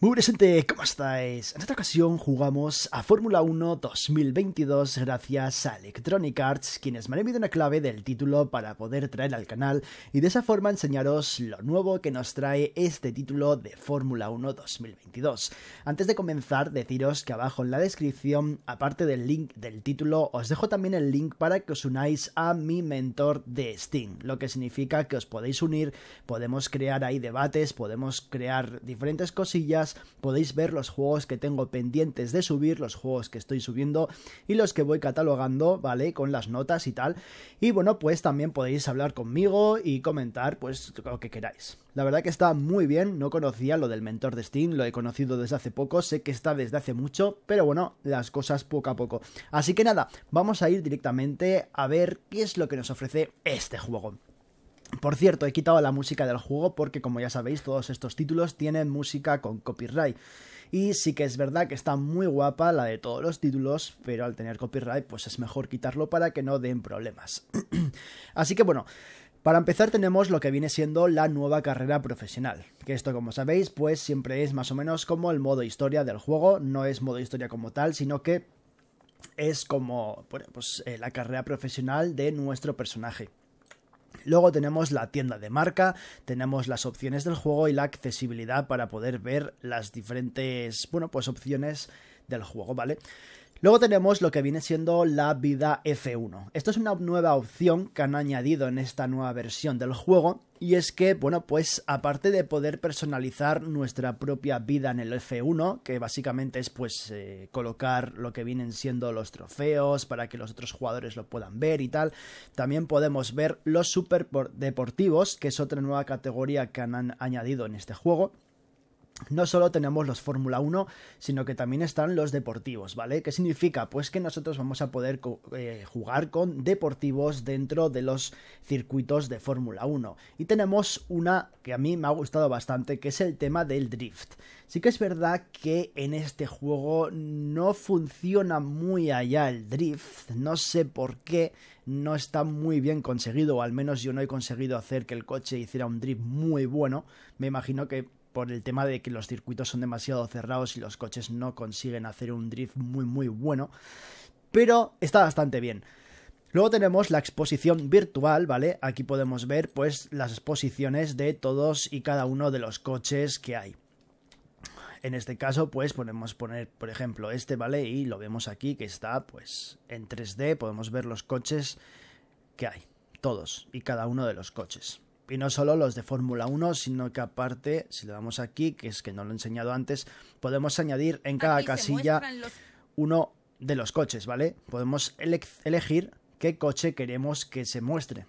Muy buena gente, ¿cómo estáis? En esta ocasión jugamos a Fórmula 1 2022 gracias a Electronic Arts, quienes me han enviado una clave del título para poder traer al canal y de esa forma enseñaros lo nuevo que nos trae este título de Fórmula 1 2022. Antes de comenzar, deciros que abajo en la descripción, aparte del link del título, os dejo también el link para que os unáis a mi mentor de Steam, lo que significa que os podéis unir, podemos crear ahí debates, podemos crear diferentes cosillas. Podéis ver los juegos que tengo pendientes de subir, los juegos que estoy subiendo y los que voy catalogando, ¿vale? Con las notas y tal. Y bueno, pues también podéis hablar conmigo y comentar, pues, lo que queráis. La verdad que está muy bien, no conocía lo del mentor de Steam, lo he conocido desde hace poco, sé que está desde hace mucho, pero bueno, las cosas poco a poco. Así que nada, vamos a ir directamente a ver qué es lo que nos ofrece este juego. Por cierto, he quitado la música del juego porque, como ya sabéis, todos estos títulos tienen música con copyright. Y sí que es verdad que está muy guapa la de todos los títulos, pero al tener copyright pues es mejor quitarlo para que no den problemas. Así que bueno, para empezar tenemos lo que viene siendo la nueva carrera profesional. Que esto, como sabéis, pues siempre es más o menos como el modo historia del juego. No es modo historia como tal, sino que es como, bueno, pues, la carrera profesional de nuestro personaje. Luego tenemos la tienda de marca, tenemos las opciones del juego y la accesibilidad para poder ver las diferentes, bueno, pues opciones del juego, ¿vale? Luego tenemos lo que viene siendo la vida F1. Esto es una nueva opción que han añadido en esta nueva versión del juego. Y es que, bueno, pues aparte de poder personalizar nuestra propia vida en el F1, que básicamente es pues colocar lo que vienen siendo los trofeos para que los otros jugadores lo puedan ver y tal, también podemos ver los super deportivos, que es otra nueva categoría que han añadido en este juego. No solo tenemos los Fórmula 1, sino que también están los deportivos, ¿vale? ¿Qué significa? Pues que nosotros vamos a poder jugar con deportivos dentro de los circuitos de Fórmula 1. Y tenemos una que a mí me ha gustado bastante, que es el tema del drift. Sí que es verdad que en este juego no funciona muy allá el drift, no sé por qué, no está muy bien conseguido, o al menos yo no he conseguido hacer que el coche hiciera un drift muy bueno. Me imagino que por el tema de que los circuitos son demasiado cerrados y los coches no consiguen hacer un drift muy bueno, pero está bastante bien. Luego tenemos la exposición virtual, ¿vale? Aquí podemos ver pues las exposiciones de todos y cada uno de los coches que hay. En este caso pues podemos poner, por ejemplo, este, ¿vale? Y lo vemos aquí que está pues en 3D, podemos ver los coches que hay, todos y cada uno de los coches. Y no solo los de Fórmula 1, sino que aparte, si le damos aquí, que es que no lo he enseñado antes, podemos añadir en cada casilla uno de los coches, ¿vale? Podemos elegir qué coche queremos que se muestre.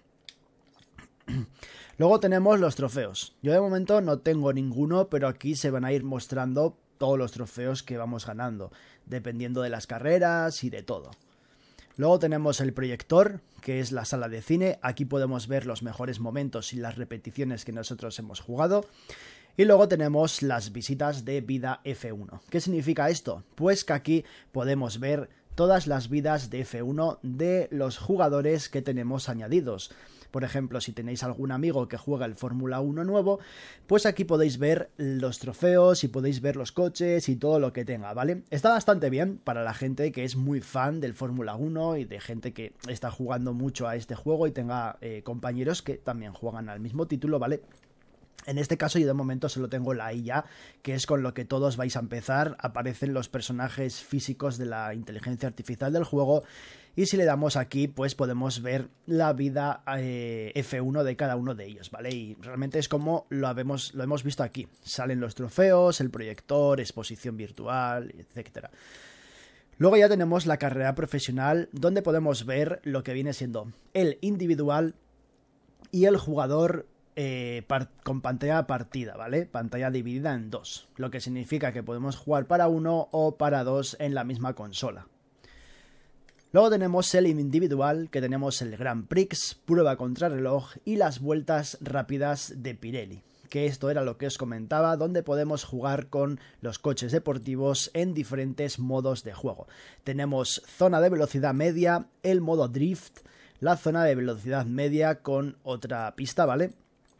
Luego tenemos los trofeos. Yo de momento no tengo ninguno, pero aquí se van a ir mostrando todos los trofeos que vamos ganando, dependiendo de las carreras y de todo. Luego tenemos el proyector, que es la sala de cine. Aquí podemos ver los mejores momentos y las repeticiones que nosotros hemos jugado. Y luego tenemos las visitas de vida F1. ¿Qué significa esto? Pues que aquí podemos ver todas las vidas de F1 de los jugadores que tenemos añadidos. Por ejemplo, si tenéis algún amigo que juega el Fórmula 1 nuevo, pues aquí podéis ver los trofeos y podéis ver los coches y todo lo que tenga, ¿vale? Está bastante bien para la gente que es muy fan del Fórmula 1 y de gente que está jugando mucho a este juego y tenga compañeros que también juegan al mismo título, ¿vale? En este caso yo de momento solo tengo la IA, que es con lo que todos vais a empezar. Aparecen los personajes físicos de la inteligencia artificial del juego y si le damos aquí pues podemos ver la vida F1 de cada uno de ellos, ¿vale? Y realmente es como lo hemos visto aquí. Salen los trofeos, el proyector, exposición virtual, etcétera. Luego ya tenemos la carrera profesional, donde podemos ver lo que viene siendo el individual y el jugador con pantalla partida, ¿vale? Pantalla dividida en dos, lo que significa que podemos jugar para uno o para dos en la misma consola. Luego tenemos el individual, que tenemos el Grand Prix, prueba contrarreloj y las vueltas rápidas de Pirelli, que esto era lo que os comentaba, donde podemos jugar con los coches deportivos en diferentes modos de juego. Tenemos zona de velocidad media, el modo drift, la zona de velocidad media con otra pista, ¿vale?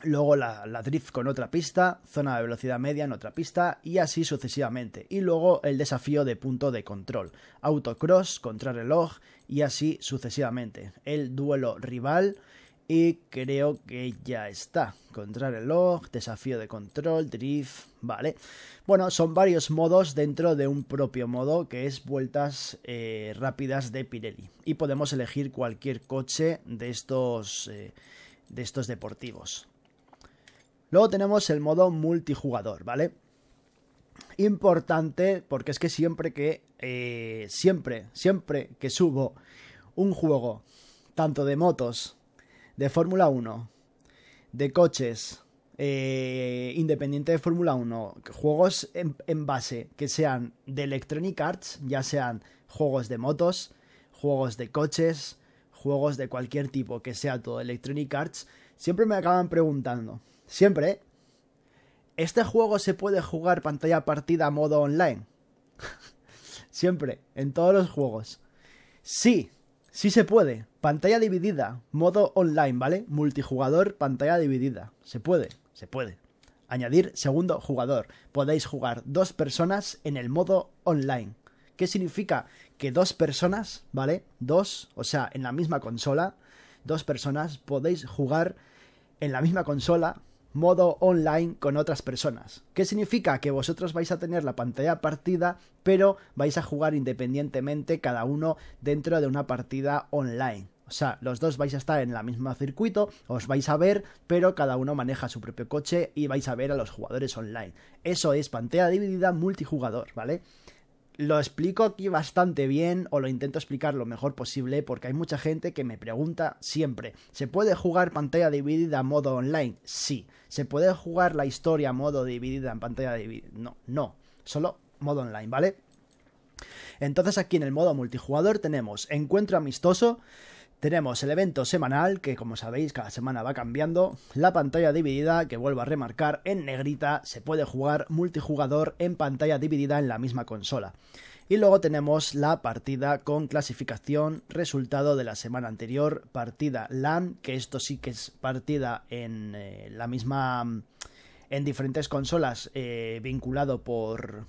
luego la drift con otra pista, zona de velocidad media en otra pista y así sucesivamente. Y luego el desafío de punto de control, autocross, contrarreloj y así sucesivamente. El duelo rival y creo que ya está. Contrarreloj, desafío de control, drift, vale. Bueno, son varios modos dentro de un propio modo que es vueltas rápidas de Pirelli. Y podemos elegir cualquier coche de estos deportivos. Luego tenemos el modo multijugador, ¿vale? Importante porque es que siempre que subo un juego, tanto de motos, de Fórmula 1, de coches, independiente de Fórmula 1, juegos en base que sean de Electronic Arts, ya sean juegos de motos, juegos de coches, juegos de cualquier tipo que sea todo Electronic Arts, siempre me acaban preguntando, siempre, ¿este juego se puede jugar pantalla partida modo online? Siempre, en todos los juegos. Sí se puede. Pantalla dividida, modo online, ¿vale? Multijugador, pantalla dividida. Se puede. Añadir segundo jugador. Podéis jugar 2 personas en el modo online. ¿Qué significa? Que 2 personas, ¿vale? 2, o sea, en la misma consola, 2 personas podéis jugar en la misma consola, modo online con otras personas. ¿Qué significa? Que vosotros vais a tener la pantalla partida, pero vais a jugar independientemente cada uno dentro de una partida online. O sea, los dos vais a estar en el mismo circuito, os vais a ver, pero cada uno maneja su propio coche y vais a ver a los jugadores online. Eso es pantalla dividida multijugador, ¿vale? Lo explico aquí bastante bien, o lo intento explicar lo mejor posible, porque hay mucha gente que me pregunta siempre, ¿se puede jugar pantalla dividida modo online? Sí. ¿Se puede jugar la historia modo dividida en pantalla dividida? No. Solo modo online, ¿vale? Entonces aquí en el modo multijugador tenemos encuentro amistoso, tenemos el evento semanal, que como sabéis cada semana va cambiando, la pantalla dividida, que vuelvo a remarcar en negrita, se puede jugar multijugador en pantalla dividida en la misma consola. Y luego tenemos la partida con clasificación, resultado de la semana anterior, partida LAN, que esto sí que es partida en la misma, en diferentes consolas, vinculado por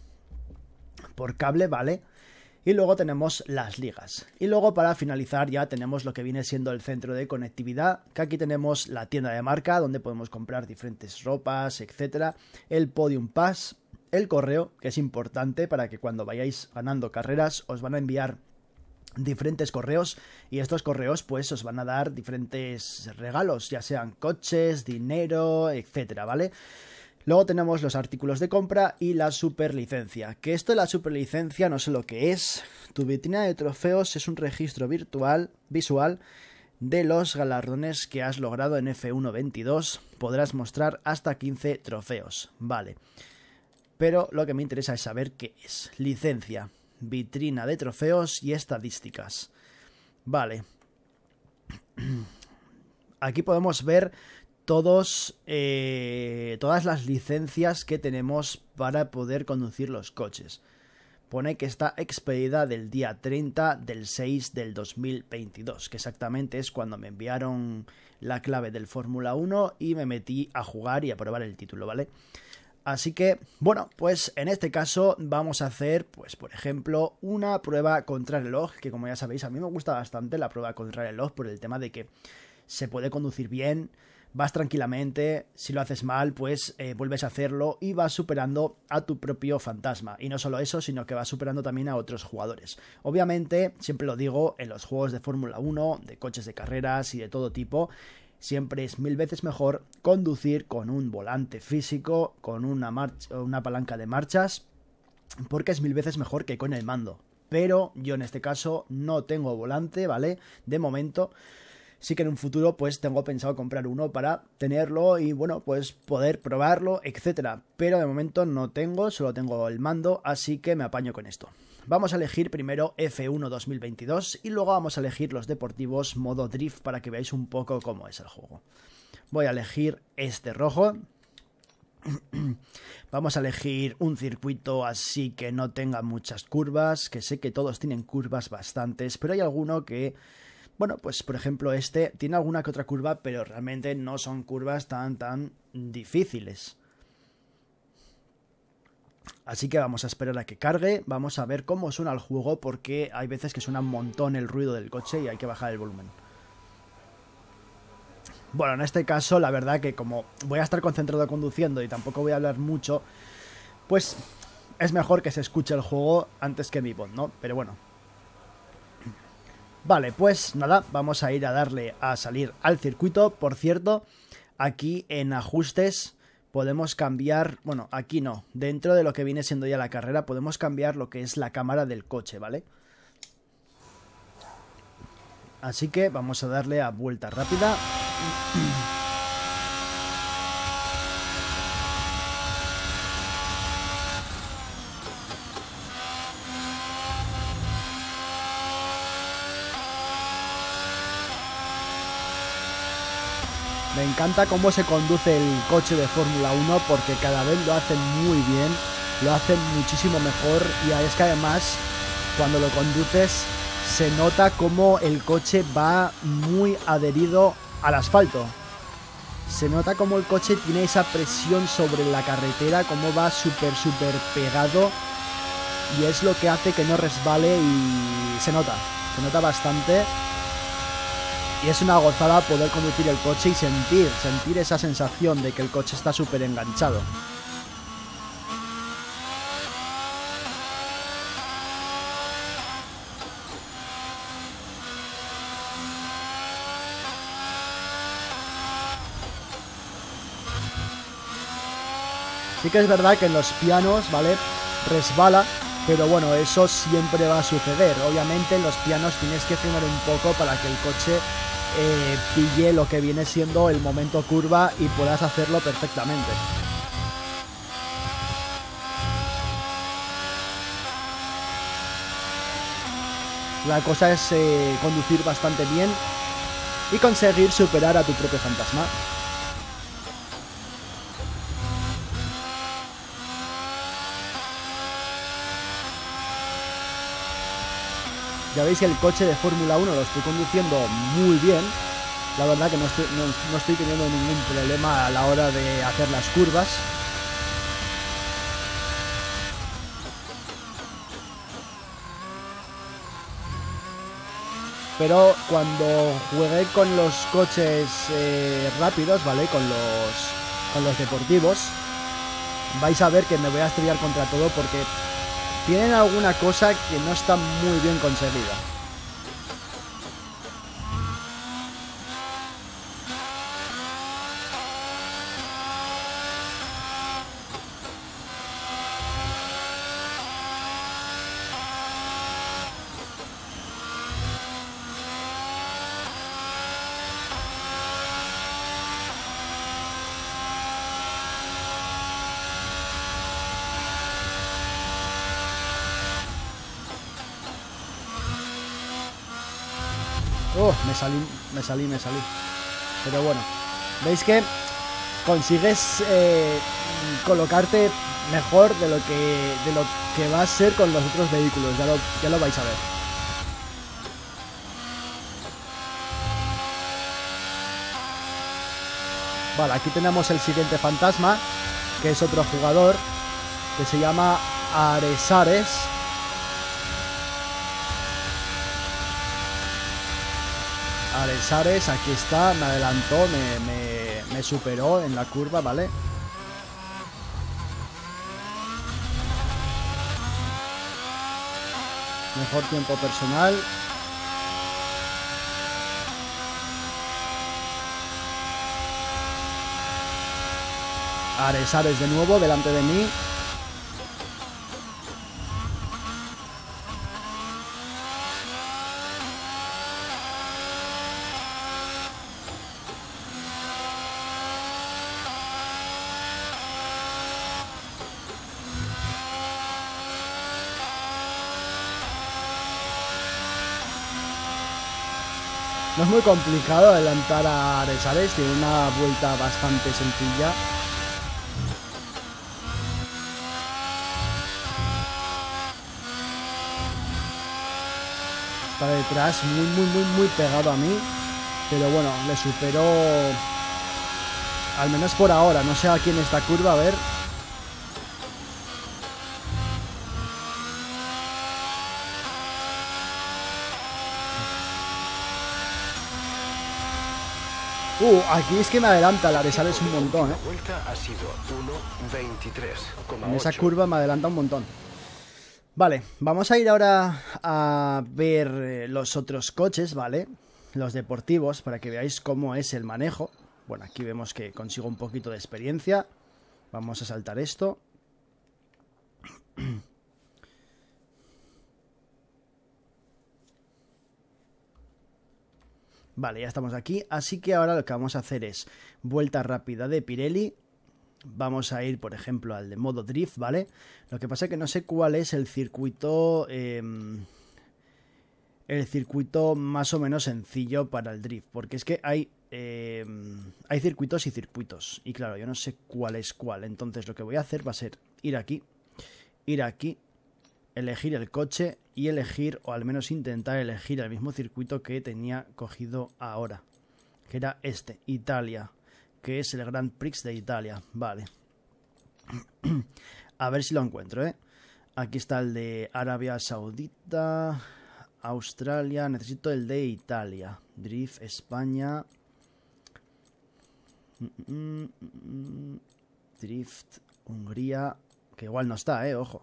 cable, ¿vale? Y luego tenemos las ligas. Y luego para finalizar ya tenemos lo que viene siendo el centro de conectividad, que aquí tenemos la tienda de marca donde podemos comprar diferentes ropas, etcétera, el Podium Pass, el correo, que es importante para que cuando vayáis ganando carreras os van a enviar diferentes correos y estos correos pues os van a dar diferentes regalos, ya sean coches, dinero, etcétera, ¿vale? Luego tenemos los artículos de compra y la superlicencia. Que esto de la superlicencia no sé lo que es. Tu vitrina de trofeos es un registro visual de los galardones que has logrado en F1 22. Podrás mostrar hasta 15 trofeos. Vale. Pero lo que me interesa es saber qué es. Licencia, vitrina de trofeos y estadísticas. Vale. Aquí podemos ver todas las licencias que tenemos para poder conducir los coches. Pone que está expedida del día 30 del 6 del 2022, que exactamente es cuando me enviaron la clave del Fórmula 1 y me metí a jugar y a probar el título, ¿vale? Así que, bueno, pues en este caso vamos a hacer, pues por ejemplo, una prueba contrarreloj, que como ya sabéis, a mí me gusta bastante la prueba contrarreloj por el tema de que se puede conducir bien, vas tranquilamente, si lo haces mal, pues vuelves a hacerlo y vas superando a tu propio fantasma. Y no solo eso, sino que vas superando también a otros jugadores. Obviamente, siempre lo digo, en los juegos de Fórmula 1, de coches de carreras y de todo tipo, siempre es 1000 veces mejor conducir con un volante físico, con una palanca de marchas, porque es 1000 veces mejor que con el mando. Pero yo en este caso no tengo volante, ¿vale? De momento. Sí que en un futuro pues tengo pensado comprar uno para tenerlo y bueno, pues poder probarlo, etcétera. Pero de momento no tengo, solo tengo el mando, así que me apaño con esto. Vamos a elegir primero F1 2022 y luego vamos a elegir los deportivos modo drift para que veáis un poco cómo es el juego. Voy a elegir este rojo. Vamos a elegir un circuito así que no tenga muchas curvas, que sé que todos tienen curvas bastantes, pero hay alguno que Bueno, pues por ejemplo este tiene alguna que otra curva, pero realmente no son curvas tan difíciles. Así que vamos a esperar a que cargue, vamos a ver cómo suena el juego, porque hay veces que suena un montón el ruido del coche y hay que bajar el volumen. Bueno, en este caso la verdad que como voy a estar concentrado conduciendo y tampoco voy a hablar mucho, pues es mejor que se escuche el juego antes que mi voz, ¿no? Pero bueno. Vale, pues nada, vamos a ir a darle a salir al circuito. Por cierto, aquí en ajustes podemos cambiar, bueno, aquí no, dentro de lo que viene siendo ya la carrera podemos cambiar lo que es la cámara del coche, ¿vale? Así que vamos a darle a vuelta rápida. Me encanta cómo se conduce el coche de Fórmula 1 porque cada vez lo hacen muy bien, lo hacen muchísimo mejor y es que además cuando lo conduces se nota como el coche va muy adherido al asfalto. Se nota como el coche tiene esa presión sobre la carretera, como va súper pegado y es lo que hace que no resbale y se nota bastante. Y es una gozada poder conducir el coche y sentir esa sensación de que el coche está súper enganchado. Sí que es verdad que en los pianos, ¿vale? Resbala, pero bueno, eso siempre va a suceder. Obviamente en los pianos tienes que frenar un poco para que el coche pille lo que viene siendo el momento curva y puedas hacerlo perfectamente. La cosa es conducir bastante bien y conseguir superar a tu propio fantasma. Ya veis que el coche de Fórmula 1 lo estoy conduciendo muy bien. La verdad que no estoy teniendo ningún problema a la hora de hacer las curvas. Pero cuando jugué con los coches rápidos, ¿vale? Con los deportivos, vais a ver que me voy a estrellar contra todo porque tienen alguna cosa que no está muy bien conseguida. Me salí. Pero bueno, veis que consigues colocarte mejor de lo que va a ser con los otros vehículos. Ya lo vais a ver. Vale, aquí tenemos el siguiente fantasma, que es otro jugador, que se llama Aresares. Aresares, aquí está, me adelantó, me superó en la curva, ¿vale? Mejor tiempo personal. Aresares de nuevo delante de mí. No es muy complicado adelantar a Aresares, tiene una vuelta bastante sencilla. Está detrás, muy pegado a mí. Pero bueno, le superó. Al menos por ahora. No sé aquí en esta curva, a ver. Aquí es que me adelanta la de Sales un montón, ¿eh? Ha sido 1:23,8. En esa curva me adelanta un montón. Vale, vamos a ir ahora a ver los otros coches, ¿vale? Los deportivos, para que veáis cómo es el manejo. Bueno, aquí vemos que consigo un poquito de experiencia. Vamos a saltar esto. Vale, ya estamos aquí. Así que ahora lo que vamos a hacer es vuelta rápida de Pirelli. Vamos a ir, por ejemplo, al de modo drift, ¿vale? Lo que pasa es que no sé cuál es el circuito... el circuito más o menos sencillo para el drift. Porque es que hay circuitos y circuitos. Y claro, yo no sé cuál es cuál. Entonces lo que voy a hacer va a ser ir aquí, elegir el coche y elegir, o al menos intentar elegir el mismo circuito que tenía cogido ahora. Que era este, Italia. Que es el Grand Prix de Italia. Vale. A ver si lo encuentro, ¿eh? Aquí está el de Arabia Saudita, Australia. Necesito el de Italia. Drift, España. Drift, Hungría. Que igual no está, ojo.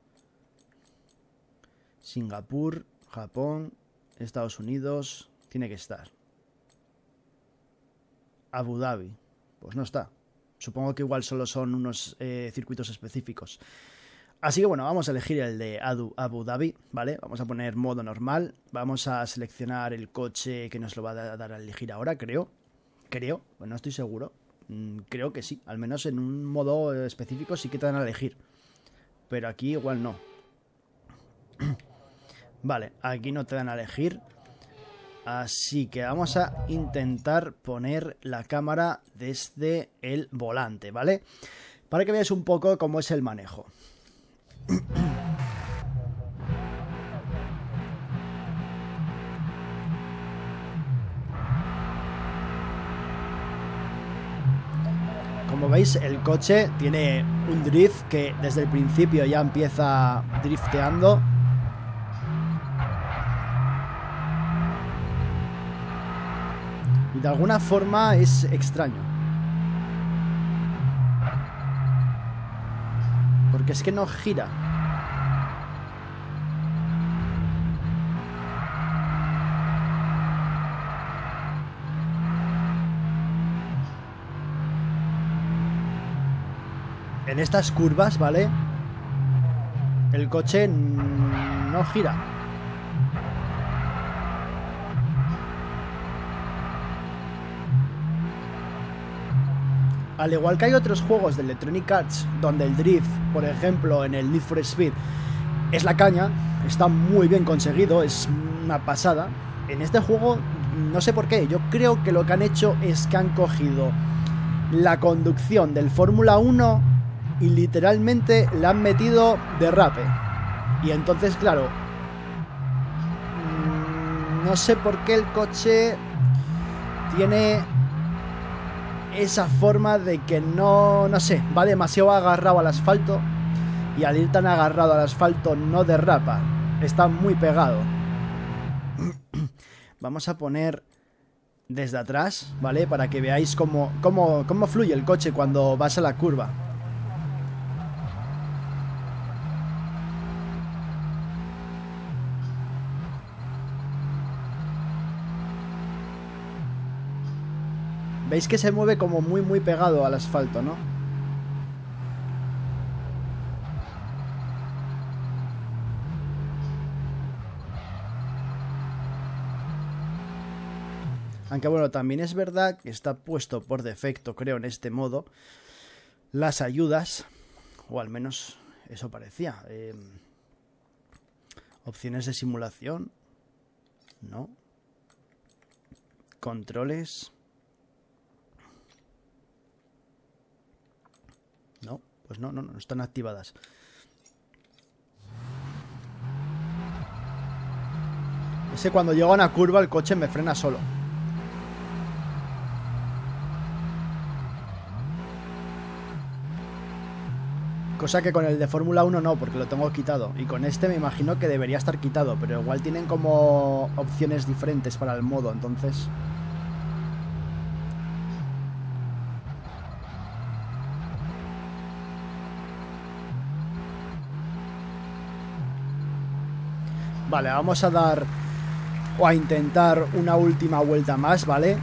Singapur, Japón, Estados Unidos. Tiene que estar. Abu Dhabi. Pues no está. Supongo que igual solo son unos circuitos específicos. Así que bueno, vamos a elegir el de Abu Dhabi, ¿vale? Vamos a poner modo normal. Vamos a seleccionar el coche que nos lo va a dar a elegir ahora, creo. Creo, bueno, no estoy seguro. Creo que sí. Al menos en un modo específico sí que te dan a elegir. Pero aquí igual no. Vale, aquí no te dan a elegir. Así que vamos a intentar poner la cámara desde el volante, ¿vale? Para que veáis un poco cómo es el manejo. Como veis, el coche tiene un drift que desde el principio ya empieza drifteando. Y de alguna forma es extraño. Porque es que no gira. En estas curvas, ¿vale? El coche no gira. Al igual que hay otros juegos de Electronic Arts donde el drift, por ejemplo en el Need for Speed, es la caña, está muy bien conseguido, es una pasada. En este juego, no sé por qué, yo creo que lo que han hecho es que han cogido la conducción del Fórmula 1 y literalmente la han metido de rape. Y entonces, claro, no sé por qué el coche tiene esa forma de que no sé, va demasiado agarrado al asfalto, y al ir tan agarrado al asfalto no derrapa, está muy pegado. Vamos a poner desde atrás, ¿vale? Para que veáis cómo fluye el coche cuando vas a la curva. Veis que se mueve como muy pegado al asfalto, ¿no? Aunque bueno, también es verdad que está puesto por defecto, creo, en este modo, las ayudas, o al menos eso parecía. Opciones de simulación, no. Controles. No, pues no están activadas. Es que cuando llego a una curva el coche me frena solo. Cosa que con el de Fórmula 1 no, porque lo tengo quitado. Y con este me imagino que debería estar quitado, pero igual tienen como opciones diferentes para el modo, entonces... Vale, vamos a dar o a intentar una última vuelta más, ¿vale?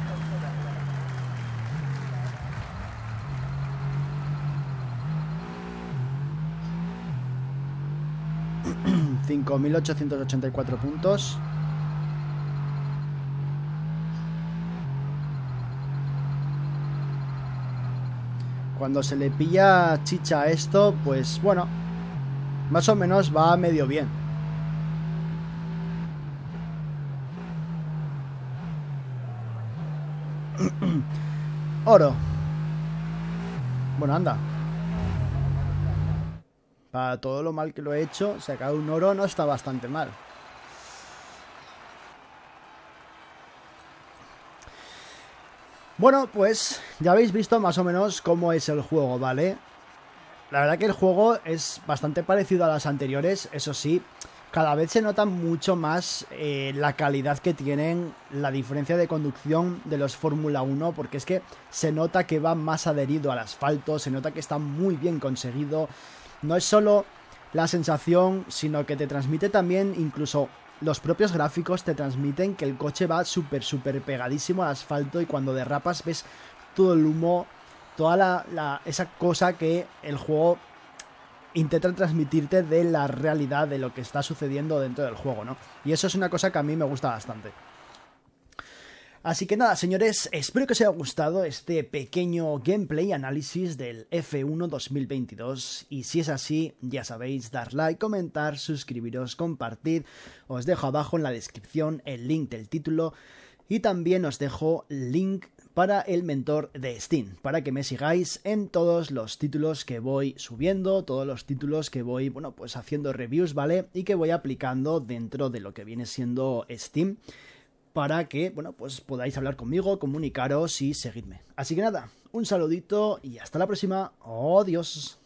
$5.884 puntos. Cuando se le pilla chicha a esto, pues bueno, más o menos va medio bien. Oro. Bueno, anda. Para todo lo mal que lo he hecho, sacar un oro no está bastante mal. Bueno, pues ya habéis visto más o menos cómo es el juego, ¿vale? La verdad que el juego es bastante parecido a las anteriores, eso sí. Cada vez se nota mucho más la calidad que tienen, la diferencia de conducción de los Fórmula 1, porque es que se nota que va más adherido al asfalto, se nota que está muy bien conseguido. No es solo la sensación, sino que te transmite también, incluso los propios gráficos te transmiten que el coche va súper pegadísimo al asfalto y cuando derrapas ves todo el humo, toda esa cosa que el juego intentan transmitirte de la realidad de lo que está sucediendo dentro del juego, ¿no? Y eso es una cosa que a mí me gusta bastante. Así que nada, señores, espero que os haya gustado este pequeño gameplay análisis del F1 2022. Y si es así, ya sabéis, dar like, comentar, suscribiros, compartir. Os dejo abajo en la descripción el link del título. Y también os dejo link para el mentor de Steam, para que me sigáis en todos los títulos que voy subiendo, todos los títulos que voy, bueno, pues haciendo reviews, ¿vale? Y que voy aplicando dentro de lo que viene siendo Steam, para que, bueno, pues podáis hablar conmigo, comunicaros y seguirme. Así que nada, un saludito y hasta la próxima. Adiós.